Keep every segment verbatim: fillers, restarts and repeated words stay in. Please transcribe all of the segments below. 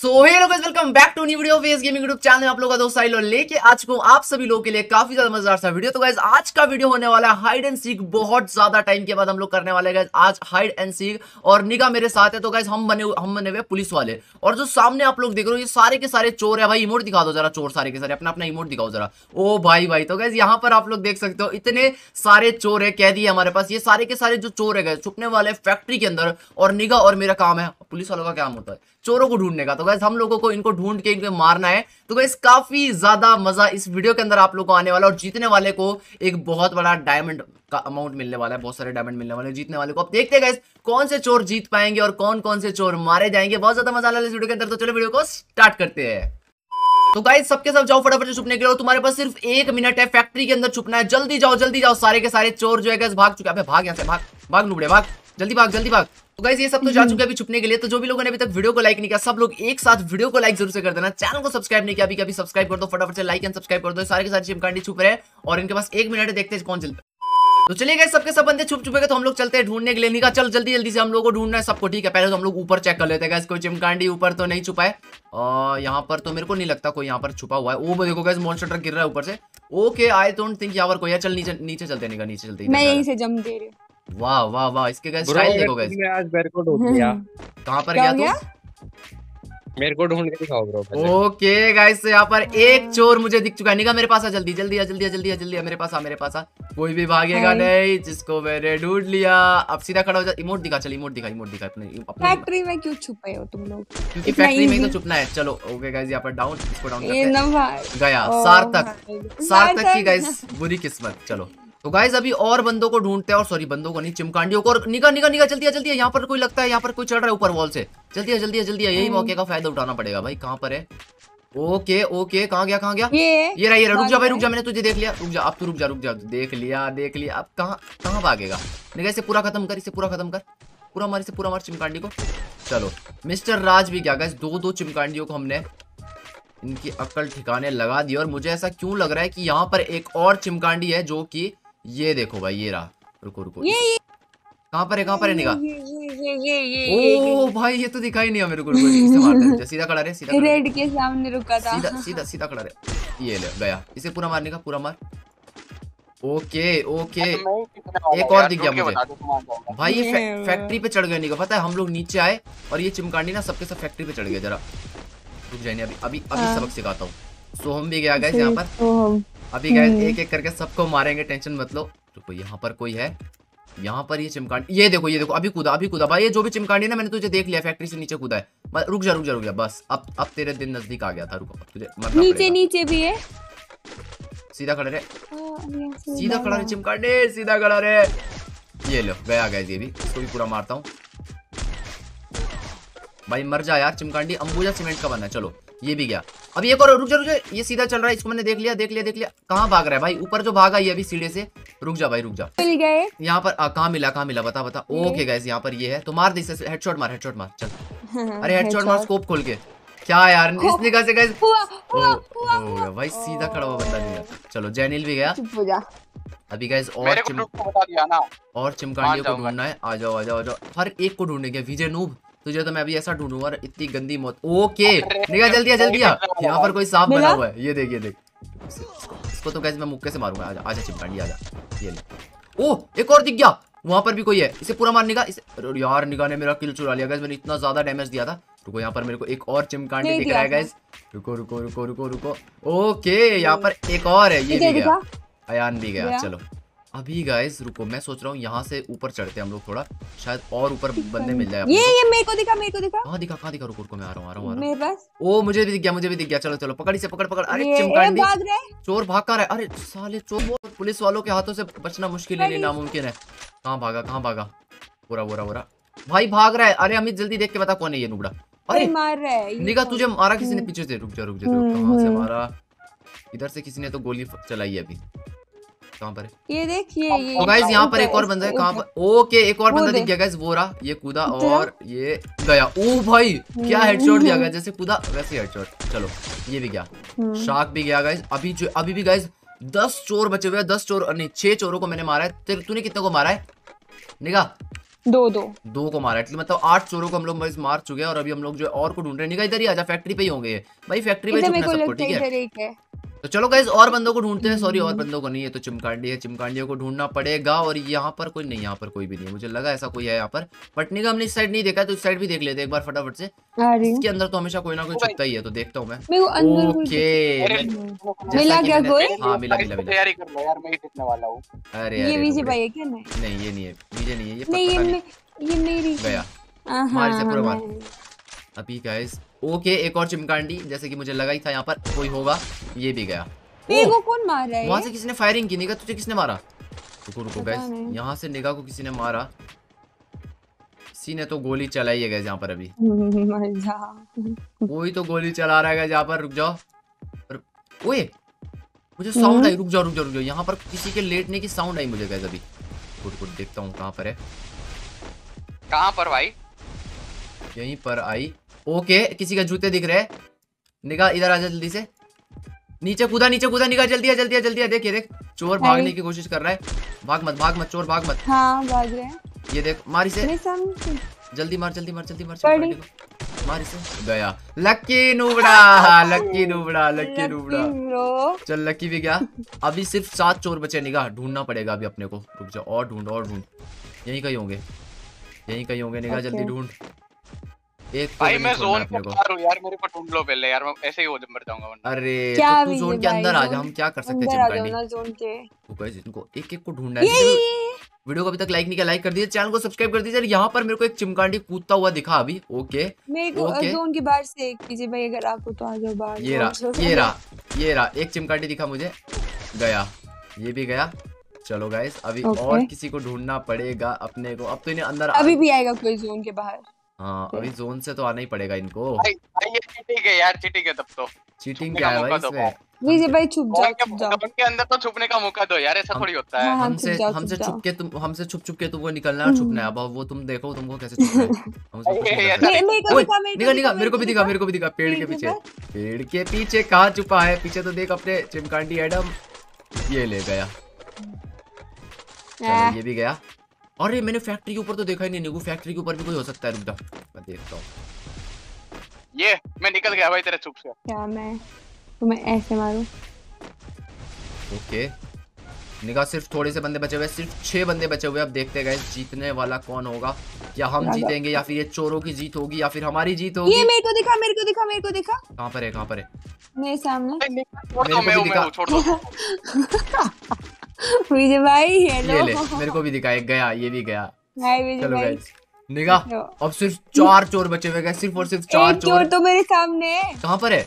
So hello guys, welcome back to new video face gaming YouTube channel में आप लोगों का दोस्त साहिल लेके आज को आप सभी लोगों के लिए काफी ज्यादा मजेदार सा वीडियो। तो गाइस आज का वीडियो होने वाला है हाइड एंड सीक। बहुत ज्यादा टाइम के बाद हम लोग करने वाले हैं गाइस आज हाइड एंड सीक, और निगाह मेरे साथ है। तो गाइस हम बने हम बने हुए पुलिस वाले, और जो सामने आप लोग देख रहे हो ये सारे के सारे चोर है। भाई इमोट दिखा दो जरा, चोर सारे के सारे अपना अपना इमोट दिखाओ जरा। ओ भाई भाई, तो गाइस यहाँ पर आप लोग देख सकते हो इतने सारे चोर है, कैदी है हमारे पास। ये सारे के सारे जो चोर है गाइस छुपने वाले फैक्ट्री के अंदर, और निगाह और मेरा काम है, पुलिस वालों का काम होता है चोरों को ढूंढने का। तो गाइस हम लोगों को इनको ढूंढ के इनको मारना है। तो गाइस काफी ज्यादा मजा इस वीडियो के अंदर आप लोगों को आने वाला है, और जीतने वाले को एक बहुत बड़ा डायमंड का अमाउंट मिलने वाला है, बहुत सारे डायमंड मिलने वाले हैं जीतने वाले को। अब देखते हैं गाइस कौन से चोर जीत पाएंगे और कौन कौन से चोर मारे जाएंगे। बहुत ज्यादा मजा आ रहा है इस वीडियो के अंदर, तो चलो वीडियो को स्टार्ट करते हैं। तो गाइस सबके सब जाओ फटाफट से छुपने के लिए, तुम्हारे पास सिर्फ एक मिनट है, फैक्ट्री के अंदर छुपना है। जल्दी जाओ जल्दी जाओ, सारे के सारे चोर जो है गाइस भाग चुके हैं। भाग यहाँ से, भाग भाग नुबड़े भाग, जल्दी भाग जल्दी भाग। तो गाइस ये सब तो जा चुके हैं अभी छुपने के लिए। तो जो भी लोगों ने अभी तक वीडियो को लाइक नहीं किया, सब लोग एक साथ वीडियो को लाइक जरूर से कर देना। चैनल को सब्सक्राइब नहीं किया अभी कभी सब्सक्राइब कर दो, फटाफट से लाइक एंड सब्सक्राइब कर दो। सारे के सारे चिमकांडी छुप रहे हैं और इनके पास एक मिनट है, देखते हैं कौन चलता है। तो चलिए गाइस सबके सब बंदे छुप चुके हैं, तो हम लोग चलते हैं ढूंढने के लिए। निका चल जल्दी जल्दी से, हम लोग को ढूंढना है सबको। ठीक है, पहले तो हम लोग ऊपर चेक कर लेते हैं गाइस, कोई चिमकांडी ऊपर तो नहीं छुपा है। और यहाँ पर तो मेरे को नहीं लगता कोई यहाँ पर छुपा हुआ है। वो देखो गाइस मॉन्स्टर ट्रक गिर रहा है ऊपर से। ओके आई डोंट थिंक यहाँ पर कोई है। चल नीचे नीचे चलते निका, नीचे चलते। मैं यहीं से जंप दे रही हूँ। वाह वाह वाह, इसके गाइस स्टाइल देखो गाइस। आज मेरे को ढूंढ लिया। कहाँ पर गया तू? मेरे को ढूंढ के दिखाओ ब्रो। ओके गाइस यहाँ पर एक चोर मुझे दिख चुका है। निगाह मेरे पास आ, जल्दी जल्दी आ जल्दी आ जल्दी आ जल्दी आ मेरे पास आ मेरे पास आ। कोई भी भागेगा नहीं जिसको मैंने ढूंढ लिया। अब सीधा खड़ा हो जा। इमोट दिखा, चल इमोट दिखा, इमोट दिखा अपने अपने फैक्ट्री में क्यों छुपे हो तुम लोग? क्योंकि फैक्ट्री में ही तो छुपना है। चलो ओके गाइस यहाँ पर डाउन, इसको डाउन करते हैं। गया सार्थक, सार्थक की गाइस बुरी किस्मत। चलो तो गाइस अभी और बंदों को ढूंढते हैं, और सॉरी बंदों को नहीं, चिमकांडियों को। और निगा निगा निगा जल्दी जल्दी, यहाँ पर कोई लगता है, यहाँ पर कोई चढ़ रहा है ऊपर वॉल से। जल्दी जल्दी जल्दी, यही मौके का फायदा उठाना पड़ेगा भाई। कहाँ पर है? ओके ओके, कहाँ गया कहाँ गया? ये ये रहा ये रहा। रुक जा भाई रुक जा, मैंने तुझे देख लिया। रुक जा अब तू, रुक जा रुक जा, देख लिया देख लिया। अब कहाँ कहाँ भागेगा? निगा इसे पूरा खत्म कर, इसे पूरा खत्म कर, पूरा मार इसे, पूरा मार चिमकांडी को। चलो मिस्टर राज भी गया गाइस। दो दो चिमकांडियों को हमने इनकी अक्ल ठिकाने लगा दी। और मुझे ऐसा क्यों लग रहा है कि यहाँ पर एक और चिमकांडी है, जो कि ये देखो भाई, ये रहा। रुको रुको, कहाँ पर है कहाँ पर है? निगाह। ओ भाई ये तो दिखाई नहीं है मेरे को। इसे मारते हैं, सीधा खड़ा रहे, सीधा रेड के सामने रुका था। सीधा सीधा सीधा खड़ा रहे। ये ले गया, इसे पूरा मारने का, पूरा मार। ओके ओके, एक और दिख गया मुझे भाई। ये फै, फैक्ट्री पे चढ़ गए। निगाह पता है हम लोग नीचे आए और ये चिमकांडी ना सबके सब फैक्ट्री पे चढ़ गए। जरा रुक जाइए, अभी अभी अभी सबक सिखाता हूँ। सोहम भी गया गाइस यहाँ पर। अभी गाइस एक एक करके सबको मारेंगे, टेंशन मत लो। रुको यहाँ पर कोई है, यहाँ पर ये चिमकांडी, ये देखो ये देखो, अभी कूदा अभी कूदा भाई। ये जो भी चिमकांडी ना, मैंने तुझे देख लिया, फैक्ट्री से नीचे कूदा है। रुक जा रुक जा रुक जा, बस अब अब तेरे दिन नजदीक आ गया था। रुको अब तुझे मरना नीचे पड़ेगा। नीचे भी है, सीधा खड़ा रहे, सीधा खड़ा रहे चिमकांडी, सीधा खड़ा रहे। ये लो गया गाइस, ये भी, इसको भी पूरा मारता हूँ भाई। मर जा यार चिमकांडी, अंबुजा सीमेंट का बना है। चलो ये भी गया। अभी एक और, रुक जा रुक जा, ये सीधा चल रहा है, इसको मैंने देख लिया देख लिया देख लिया। कहाँ भाग रहा है भाई? ऊपर जो भागा ये अभी सीढ़ी से। रुक जा भाई रुक जा, मिल गए यहाँ पर। कहाँ मिला कहाँ मिला बता बता। ओके गाइस यहाँ पर ये है, तो मार दे इसे, हेडशॉट मार हेडशॉट मार। चल अरे हेडशॉट मार, स्कोप खोल के। क्या यार इस निगाह से गाइस भाई सीधा खड़ा हुआ बंदा नहीं है। चलो जैनिल भी गया। अभी गाइस और चिम और चिमकांडियों को ढूंढना है। आ जाओ आ जाओ आ जाओ, हर एक को ढूंढेंगे। विजय नूब तुझे तो मैं अभी ऐसा ढूंढूंगा, इतनी गंदी मौत। ओके निगाह जल्दी आ जल्दी आ, यहाँ पर कोई सांप बना हुआ है। ये देख ये देख, इसको तो गाइस मैं मुक्के से मारूंगा। आजा आजा चिमकांडी आजा। ये ले, ओ एक और दिख गया, वहां पर भी कोई है, इसे पूरा मार। निगाह इसे, यार निगाह ने मेरा किल चुरा लिया गाइस, मैंने इतना ज्यादा डैमेज दिया था। रुको यहाँ पर मेरे को एक और चिमकांडी दिख रहा है गाइस। रुको रुको रुको रुको रुको। ओके यहाँ पर एक और है, ये भी गया, अयान भी गया। चलो अभी गाइस रुको, मैं सोच रहा हूँ यहाँ से ऊपर चढ़ते हैं हम लोग थोड़ा, शायद और ऊपर बंदे मिल जाए। ये ये मेरे को दिखा मेरे को दिखा। कहाँ दिखा कहाँ दिखा? रुको रुको मैं आ रहा हूँ आ रहा हूँ मेरे पास। ओ मुझे भी दिख गया मुझे भी दिख गया। चलो चलो पकड़ इसे, पकड़ पकड़। अरे चिमकांडी, चोर भाग कर रहा है। अरे साले चोर, पुलिस वालों के हाथों से बचना मुश्किल ही नहीं नामुमकिन है। कहाँ भागा कहाँ भागा? पूरा पूरा पूरा भाई भाग रहा है। अरे अमित जल्दी देख के बता कौन है ये नुबड़ा। अरे मार रहा है निगाह, तुझे मारा किसी ने पीछे से? रुक जा रुक जा, कहाँ से मारा? इधर से किसी ने तो गोली चलाई है अभी। कहाँ पर है? ये देख ये ये तो गाइस यहाँ पर एक और बंदा है। कहाँ पर? ओके एक और बंदा दिख गया गाइस, वो रहा, ये कूदा और ये गया। ओ भाई क्या हेडशॉट दिया गया, जैसे कूदा वैसे हेडशॉट। चलो ये भी गया, शार्क भी गया गाइस। अभी जो अभी भी गाइस दस चोर बचे हुए हैं, दस चोर नहीं छह चोरों को मैंने मारा है। तूने कितने को मारा है निगाह? दो दो दो को मारा है, मतलब आठ चोरों को हम लोग बस मार चुके हैं और अभी हम लोग जो और को ढूंढ रहे हैं। निका इधर ही आजा, फैक्ट्री पे ही होंगे ये भाई, फैक्ट्री पे छुपना सबको, ठीक है। तो चलो गाइस और बंदों को ढूंढते हैं, सॉरी और बंदों को नहीं है तो चिमकांडी है, चिमकांडियों को ढूंढना पड़ेगा। और यहाँ पर कोई नहीं, यहाँ पर कोई भी नहीं, मुझे लगा ऐसा कोई है यहाँ पर, बट निका हमने इस साइड नहीं देखा तो इस साइड भी देख लेते एक बार फटाफट से। इसके अंदर तो हमेशा कोई ना कोई छुपता ही है, तो देखता हूँ मैं। ओके मिला क्या कोई? हाँ मिला मिला मिला। तैयारी कर लो यार, मैं ही जीतने वाला हूँ। अरे ये विजय भाई है क्या? नहीं ये नहीं है, विजय नहीं है ये, नहीं ये ये मेरी गया मार से पूरा मार। अभी गाइस ओके एक और चिमकांडी, जैसे कि मुझे लगा ही था यहाँ पर कोई होगा, ये भी गया। मेरे को कौन मार रहा है? वहां से किसी ने फायरिंग की। निगा तुझे किसने मारा? रुको रुको गाइस, यहाँ से निगा को किसी ने मारा, किसी ने तो गोली चलाई है गाइस यहाँ पर। अभी कोई तो गोली चला रहा है यहाँ पर, रुक जाओ। ओए मुझे साउंड आई, रुक जाओ रुक जाओ रुक जाओ, यहाँ पर किसी के लेटने की साउंड आई मुझे गाइस अभी। रुक रुक देखता हूँ कहाँ पर है। कहाँ पर भाई? यहीं पर आई। ओके किसी का जूते दिख रहे हैं। निगाह इधर आजा जल्दी से, नीचे कूदा नीचे कूदा। निगाह जल्दी है जल्दी है जल्दी है। देख ये देख चोर भागने की कोशिश कर रहा है, भाग मत भाग मत चोर भाग मत। हाँ भाग रहे हैं। ये देख मार इसे, जल्दी मार जल्दी मार जल्दी मार मार इसे। गया लक्की नूबड़ा, लक्की नूबड़ा लक्की नूबड़ा। चल लक्की भी गया। अभी सिर्फ सात चोर बचे। निगाह ढूंढना पड़ेगा अभी अपने को, रुक जा और ढूंढ और ढूंढ, यहीं कहीं होंगे यहीं कहीं होंगे। निगाह जल्दी ढूंढ। एक भाई मैं जोन के बाहर हूं यार, मेरे को ढूंढ लो पहले यार, मैं ऐसे ही हो मर जाऊंगा वरना। अरे तो तू जोन के अंदर आ जा, हम क्या कर सकते हैं चिमकांडी। जोन के तो गाइस इनको एक एक को ढूंढना है। वीडियो को अभी तक लाइक नहीं किया, लाइक कर दीजिए, चैनल को सब्सक्राइब कर दीजिए। यहाँ पर मेरे को एक चिमकांडी कूदता हुआ दिखा अभी। ओके मेरे को जोन के बाहर से एक कीजिए भाई, अगर आपको तो आ जाओ बाहर। ये रहा ये रहा ये रहा एक चिमकांडी दिखा मुझे, गया ये भी गया। चलो गाइस अभी और किसी को ढूंढना पड़ेगा अपने को। अब तो इन्हें अंदर अभी भी आएगा कोई जोन के बाहर। हाँ अभी जोन से तो आना ही पड़ेगा इनको। भाई भाई ये चीटिंग है यार, चीटिंग है तब तो। चीटिंग क्या है भाई इसमें? विजय भाई छुप जाओ छुप जाओ। उनके अंदर तो छुपने का मौका दो यार, ऐसा थोड़ी होता है। हमसे हमसे छुप के तुम हमसे छुप छुप के तुमको निकलना है और छुपना है। अब वो तुम देखो तुमको कैसे छुपना है। निकल निकल मेरे को भी दिखा मेरे को भी दिखा। पेड़ के पीछे पेड़ के पीछे कहाँ छुपा है? पीछे तो देख अपने चिमकांडी एडम। ये ले गया, ये भी गया। अरे मैंने फैक्ट्री के ऊपर तो देखा ही नहीं। निकू फैक्ट्री के ऊपर भी कोई हो सकता है, रुक जा मैं देखता हूँ। ये मैं निकल गया भाई तेरे छुप से। क्या मैं तुम्हें ऐसे मारूं? ओके निगाह सिर्फ थोड़े से बंदे बचे हुए, सिर्फ छह बंदे बचे हुए। अब देखते हैं गाइस जीतने वाला कौन होगा, या हम जीतेंगे या फिर ये चोरों की जीत होगी या फिर हमारी जीत होगी। ये मेरे को दिखा मेरे को दिखा मेरे को दिखा। कहाँ पर है कहाँ पर है? मेरे सामने। छोड़ दो मैं हूं, छोड़ दो। विजय भाई हेलो। ये ले मेरे को भी दिखा, एक गया ये भी गया। हाय विजय चलो भाई गाइस निगाह अब सिर्फ चार चोर बचे हुए, सिर्फ और सिर्फ चार चोर। चोर तो मेरे सामने है। कहाँ पर है?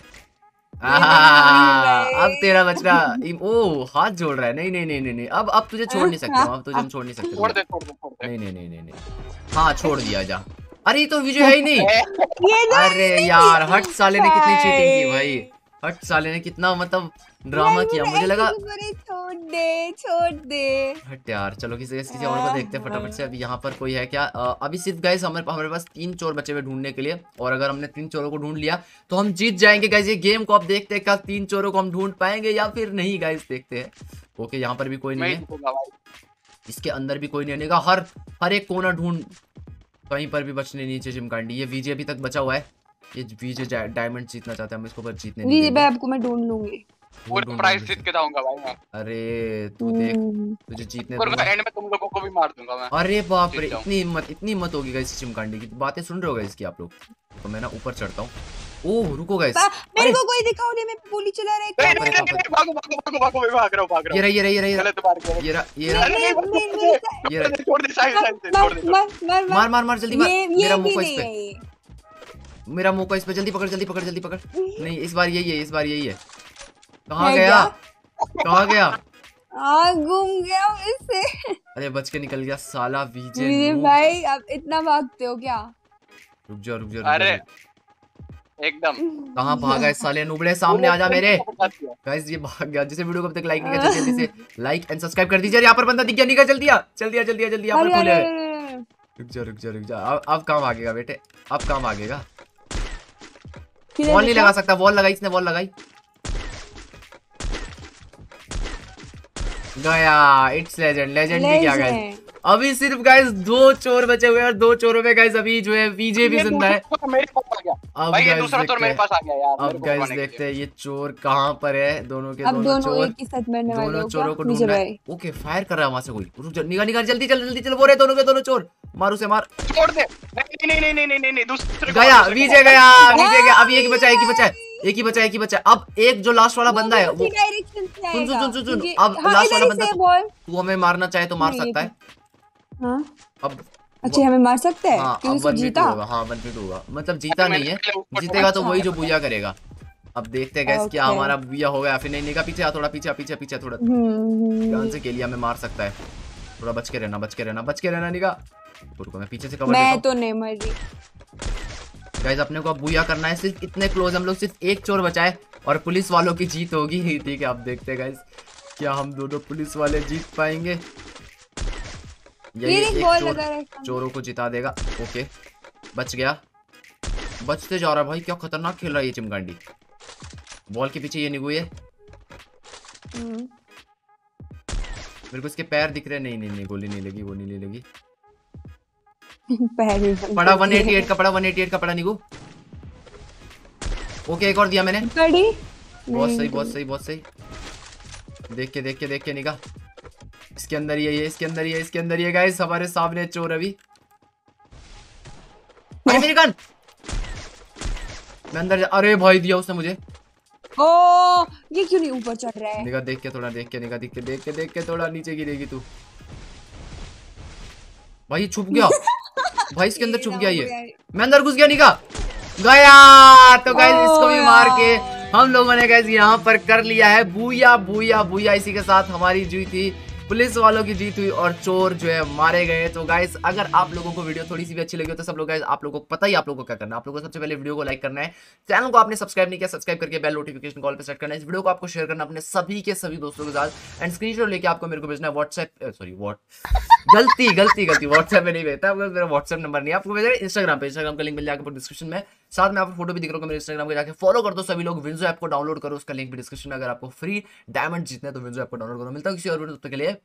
अब तेरा बचना। ओ हाथ जोड़ रहा है। नहीं नहीं नहीं नहीं अब अब तुझे छोड़ नहीं सकते, अब तुझे हम छोड़ नहीं सकते। छोड़ दे छोड़ दे छोड़ दे। नहीं नहीं नहीं नहीं नहीं हाँ छोड़ दिया जा। अरे तो विजय है ही नहीं। अरे यार हट साले ने कितनी चीटिंग की भाई, हट साले ने कितना मतलब ड्रामा किया। मुझे लगा छोड़ दे छोड़ दे। हट यार चलो किसी किसी और को देखते हैं फटाफट से। अभी यहाँ पर कोई है क्या? आ, अभी सिर्फ गाइस हमारे हमारे पास तीन चोर बचे हुए ढूंढने के लिए, और अगर हमने तीन चोरों को ढूंढ लिया तो हम जीत जाएंगे गाइस ये गेम को। अब देखते हैं क्या तीन चोरों को हम ढूंढ पाएंगे या फिर नहीं गाइस, देखते हैं। ओके यहाँ पर भी कोई नहीं है, इसके अंदर भी कोई नहीं है। हर हर एक कोना ढूंढ, कहीं पर भी बचने नीचे चिमकांडी। ये विजय अभी तक बचा हुआ है, ये विजय डायमंड जीतना चाहता है, हम इसको पर जीतने नहीं देंगे। आपको मैं ढूंढ लूंगी, पूरा प्राइस जीत के जाऊंगा भाई मैं। अरे तू देख तुझे जीतने दूंगा, एंड में तुम लोगों को भी मार दूंगा मैं। अरे बाप रे इतनी हिम्मत इतनी हिम्मत होगी गाइस चिमकांडी की। बातें सुन रहे हो गाइस की आप लोग? तो मैं ना ऊपर चढ़ता हूँ। ओह रुको गाइस मेरे को कोई दिखाओ नहीं, मैं गोली चला रहा है। भागो भागो भागो मैं भाग रहा हूं भाग रहा हूं। ये रहा ये रहा ये रहा गलत मार गया ये रहा ये रहा ये रहा। छोड़ दे साइड साइड से छोड़ दे। मार मार मार जल्दी मार। मेरा मुंह को इस पे मेरा मुंह को इस पे जल्दी पकड़ जल्दी पकड़ जल्दी पकड़। नहीं इस बार यही है इस बार यही है। कहाँ गया कहाँ गया? आ घूम गया इससे। अरे बच के निकल गया साला विजय। विजय भाई आप इतना भागते हो क्या? रुक जा रुक जा। अरे एकदम कहाँ भागा है साले नुबड़े? सामने आजा मेरे। गाइस ये भाग गया। जिसे वीडियो को अब तक लाइक नहीं किया जल्दी से लाइक एंड सब्सक्राइब कर दीजिए। यहाँ पर बंदा दिख गया, निकल जल्दी आ जल्दी आ जल्दी आ जल्दी यहाँ पर खुले। रुक जा रुक जा रुक जा। अब अब काम भागेगा बेटे, अब काम भागेगा। वॉल नहीं लगा सकता, वॉल लगाई इसने, वॉल लगाई। गया इट्स लेजेंड लेजेंड भी क्या गाइस अभी सिर्फ गाइस दो चोर बचे हुए हैं और दो चोरों में गाइस अभी जो है वीजे भी जिंदा है। मेरे पास आ गया अब भाई, ये गाइस दूसरा चोर देखते मेरे हैं, पास आ गया यार। अब गाइस देखते हैं ये चोर कहाँ पर है। दोनों के अब दोनों दोनों चोर, एक ही साथ मरने वाले दोनों हो चोरों को क्या विजय ढूंढना है। भाई? ओके फायर कर रहा है वहां से कोई, रुक जा, निकाल निकाल जल्दी जल्दी जल्दी चलो, वो रहे दोनों के दोनों चोर, मार उसे मार। छोड़ दे। नहीं नहीं नहीं नहीं नहीं नहीं दूसरे को, गया दूसरे को विजय, मार। गया विजय गया। अब एक ही बचा है, एक ही बचा है, एक ही बचा है, एक ही बचा है। अब एक जो लास्ट वाला बंदा है वो, डायरेक्शन से सुन सुन आएगा सुन सुन सुन, क्योंकि- अब हाँ, लास्ट इधर वाला ही बंदा से तू बॉल। तू हमें मारना चाहे तो मार नहीं, सकता है। हाँ अब अच्छा हमें मार सकते हैं हाँ क्योंकि अब उसने वन वी टू जीता। होगा, हाँ वन वी टू होगा, मतलब जीता मैंने नहीं है, पहले ऊपर जीतेगा तो अच्छा। वही जो बुया करेगा। अब देखते हैं गैस क्या Okay. हमारा बुया हो गया फिर नहीं। निका पीछे आ, थोड़ा पीछे आ, पीछे पीछे थोड़ा हम्म, ध्यान से खेलिए, हमें मार सकता है। थोड़ा बच के रहना, बच के रहना, बच के रहना निका। रुको मैं पीछे से कवर मैं देता तो नहीं मर रही। हूं। गाइस अपने को अब बुया करना है, सिर्फ इतने क्लोज हम लोग, सिर्फ एक चोर बचा है और पुलिस वालों की जीत होगी। ठीक है अब देखते हैं गाइस क्या हम दोनों पुलिस वाले जीत पाएंगे। ये यही एक एक बॉल चोर लगा रहता है। चोरों को जिता देगा। ओके बच गया, बचते जा रहा है भाई, क्या खतरनाक खेल रहा है ये चिमगांडी। बॉल के पीछे ये निगू है, हम्म, मेरे को इसके पैर दिख रहे हैं। नहीं नहीं नहीं गोली नहीं लगी, गोली नहीं लगी। पैर भी बंद पड़ा कर दिए। एक सौ अट्ठासी का, पड़ा एक सौ अट्ठासी का, पड़ा निगू। ओके एक और दिया मैंने, पड़ी बहुत नहीं, सही बहुत सही बहुत सही। देख के देख के देख के निका, इसके अंदर ही है ये, इसके अंदर ही है, इसके अंदर ही है गाइस, हमारे सामने चोर अभी। भाई मेरी गन, मैं अंदर जा- अरे भाई दिया उसने मुझे। ओ ये क्यों नहीं ऊपर चढ़ रहा है? निका देख के थोड़ा, देख के निका, देख के देख के देख के थोड़ा नीचे गिरेगी तू। भाई ये छुप गया, भाई इसके अंदर छुप गया ये, मैं अंदर घुस गया निका, गया। तो गाइस इसको भी मार के हम लोगों ने गाइस यहाँ पर कर लिया है बूया बूया बूया। इसी के साथ हमारी जीत थी, पुलिस वालों की जीत हुई और चोर जो है मारे गए। तो गाइस अगर आप लोगों को वीडियो थोड़ी सी भी अच्छी लगी हो तो सब लोग गाइस आप लोगों को पता ही, आप लोगों को क्या करना है, आप लोगों को सबसे पहले वीडियो को लाइक करना है, चैनल को आपने सब्सक्राइब नहीं किया सब्सक्राइब करके बेल नोटिफिकेशन कॉल पे सेट करना है, इस वीडियो को आपको शेयर करना अपने सभी के सभी दोस्तों के साथ एंड स्क्रीनशॉट लेके आपको मेरे को भेजना है व्हाट्सएप, सॉरी व्हाट गलती गलती गलती व्हाट्सएप में नहीं भेजता, मेरा व्हाट्सएप नंबर नहीं है, आपको भेजना है इंस्टाग्राम पे, इंस्टाग्राम का लिंक मिल जाएगा डिस्क्रिप्शन में। साथ में आपको फोटो भी दिख रहा होगा मेरे इंस्टाग्राम पे, जाके फॉलो कर दो सभी लोग। विंजो ऐप को डाउनलोड करो, उसका लिंक भी डिस्क्रिप्शन में। अगर आपको फ्री डायमंड जीतने तो विंजो ऐप को डाउनलोड करो। मिलता है किसी और वीडियो, तब तक के लिए